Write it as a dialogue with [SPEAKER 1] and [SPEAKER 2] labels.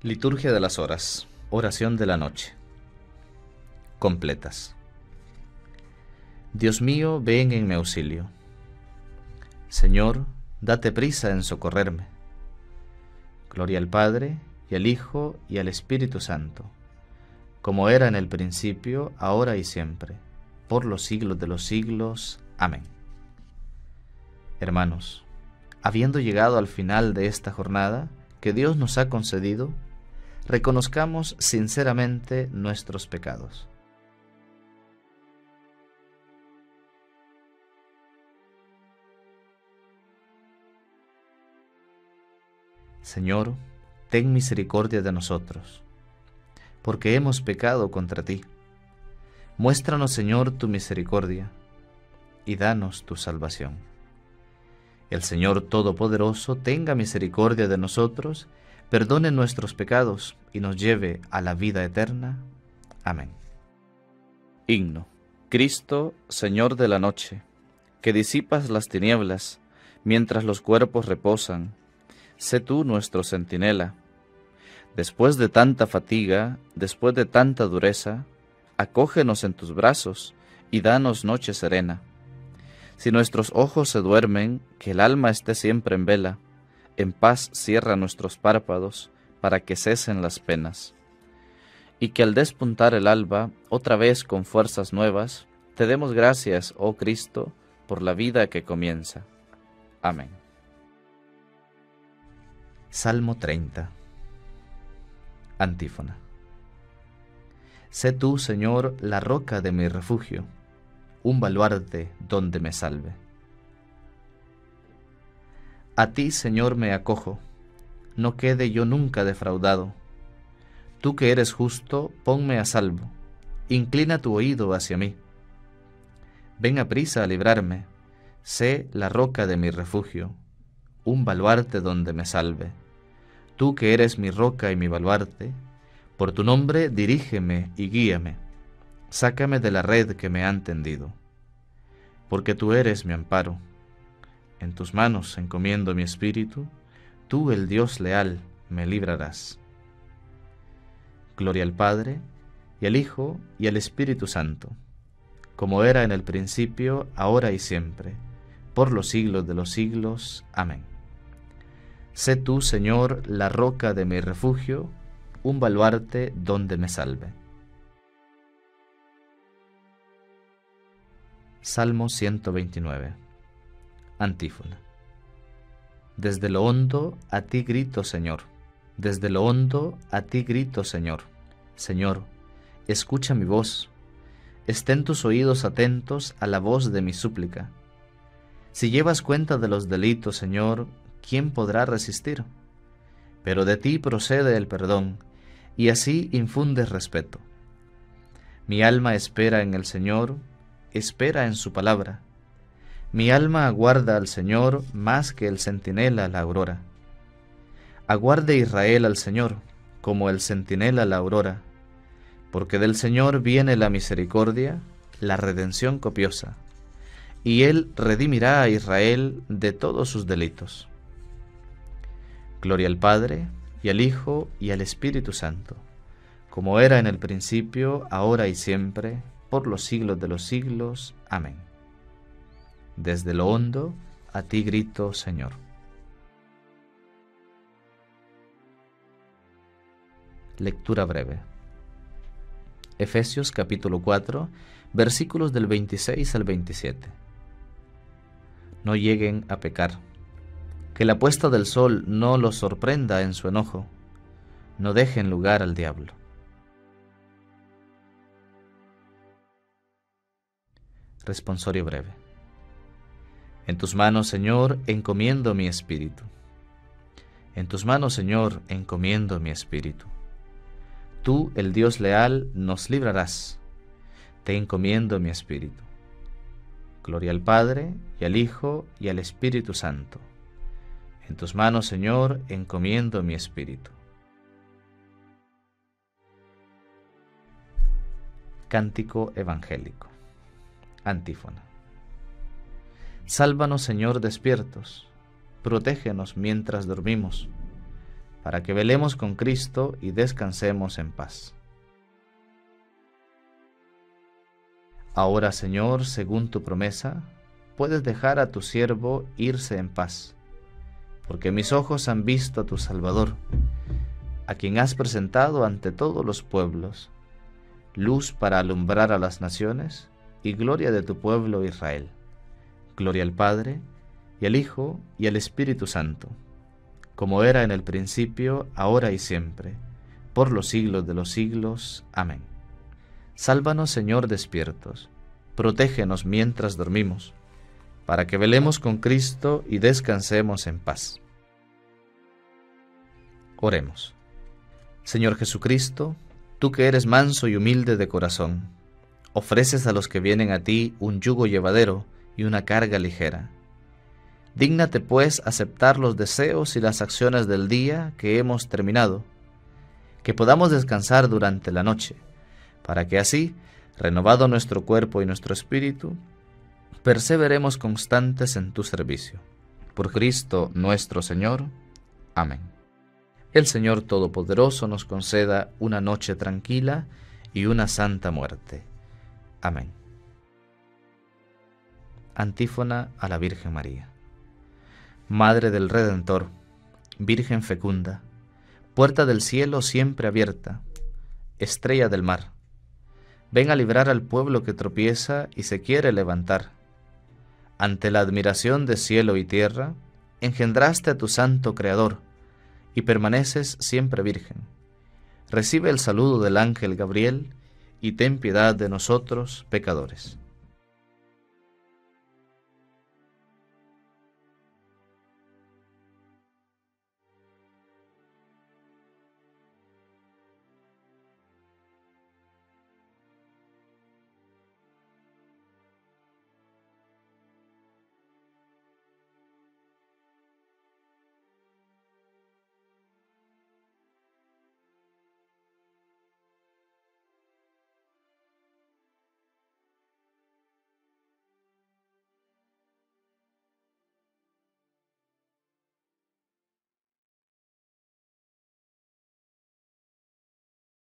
[SPEAKER 1] Liturgia de las horas, oración de la noche. Completas. Dios mío, ven en mi auxilio. Señor, date prisa en socorrerme. Gloria al Padre, y al Hijo, y al Espíritu Santo, como era en el principio, ahora y siempre, por los siglos de los siglos. Amén. Hermanos, habiendo llegado al final de esta jornada que Dios nos ha concedido, reconozcamos sinceramente nuestros pecados. Señor, ten misericordia de nosotros, porque hemos pecado contra ti. Muéstranos, Señor, tu misericordia, y danos tu salvación. El Señor Todopoderoso tenga misericordia de nosotros, perdone nuestros pecados y nos lleve a la vida eterna. Amén. Himno. Cristo, Señor de la noche, que disipas las tinieblas mientras los cuerpos reposan, sé tú nuestro centinela. Después de tanta fatiga, después de tanta dureza, acógenos en tus brazos y danos noche serena. Si nuestros ojos se duermen, que el alma esté siempre en vela, en paz cierra nuestros párpados para que cesen las penas. Y que al despuntar el alba, otra vez con fuerzas nuevas, te demos gracias, oh Cristo, por la vida que comienza. Amén. Salmo 30. Antífona. Sé tú, Señor, la roca de mi refugio, un baluarte donde me salve. A ti, Señor, me acojo, no quede yo nunca defraudado. Tú que eres justo, ponme a salvo, inclina tu oído hacia mí. Ven aprisa a librarme, sé la roca de mi refugio, un baluarte donde me salve. Tú que eres mi roca y mi baluarte, por tu nombre dirígeme y guíame, sácame de la red que me han tendido. Porque tú eres mi amparo, en tus manos encomiendo mi espíritu, tú, el Dios leal, me librarás. Gloria al Padre, y al Hijo, y al Espíritu Santo, como era en el principio, ahora y siempre, por los siglos de los siglos. Amén. Sé tú, Señor, la roca de mi refugio, un baluarte donde me salve. Salmo 129. Antífona. Desde lo hondo a ti grito, Señor. Desde lo hondo a ti grito, Señor. Señor, escucha mi voz. Estén tus oídos atentos a la voz de mi súplica. Si llevas cuenta de los delitos, Señor, ¿quién podrá resistir? Pero de ti procede el perdón, y así infundes respeto. Mi alma espera en el Señor, espera en su palabra. Mi alma aguarda al Señor más que el centinela la aurora. Aguarde Israel al Señor, como el centinela la aurora, porque del Señor viene la misericordia, la redención copiosa, y Él redimirá a Israel de todos sus delitos. Gloria al Padre, y al Hijo, y al Espíritu Santo, como era en el principio, ahora y siempre, por los siglos de los siglos. Amén. Desde lo hondo, a ti grito, Señor. Lectura breve. Efesios capítulo 4, versículos del 26 al 27. No lleguen a pecar. Que la puesta del sol no los sorprenda en su enojo. No dejen lugar al diablo. Responsorio breve. En tus manos, Señor, encomiendo mi espíritu. En tus manos, Señor, encomiendo mi espíritu. Tú, el Dios leal, nos librarás. Te encomiendo mi espíritu. Gloria al Padre, y al Hijo, y al Espíritu Santo. En tus manos, Señor, encomiendo mi espíritu. Cántico evangélico. Antífona. Sálvanos, Señor, despiertos, protégenos mientras dormimos, para que velemos con Cristo y descansemos en paz. Ahora, Señor, según tu promesa, puedes dejar a tu siervo irse en paz, porque mis ojos han visto a tu Salvador, a quien has presentado ante todos los pueblos, luz para alumbrar a las naciones y gloria de tu pueblo Israel. Gloria al Padre, y al Hijo, y al Espíritu Santo, como era en el principio, ahora y siempre, por los siglos de los siglos. Amén. Sálvanos, Señor, despiertos, protégenos mientras dormimos, para que velemos con Cristo y descansemos en paz. Oremos. Señor Jesucristo, tú que eres manso y humilde de corazón, ofreces a los que vienen a ti un yugo llevadero y una carga ligera. Dígnate, pues, aceptar los deseos y las acciones del día que hemos terminado, que podamos descansar durante la noche, para que así, renovado nuestro cuerpo y nuestro espíritu, perseveremos constantes en tu servicio. Por Cristo nuestro Señor. Amén. El Señor Todopoderoso nos conceda una noche tranquila y una santa muerte. Amén. Antífona a la Virgen María. Madre del Redentor, Virgen fecunda, puerta del cielo siempre abierta, estrella del mar, ven a librar al pueblo que tropieza y se quiere levantar. Ante la admiración de cielo y tierra, engendraste a tu santo Creador, y permaneces siempre virgen. Recibe el saludo del ángel Gabriel, y ten piedad de nosotros, pecadores.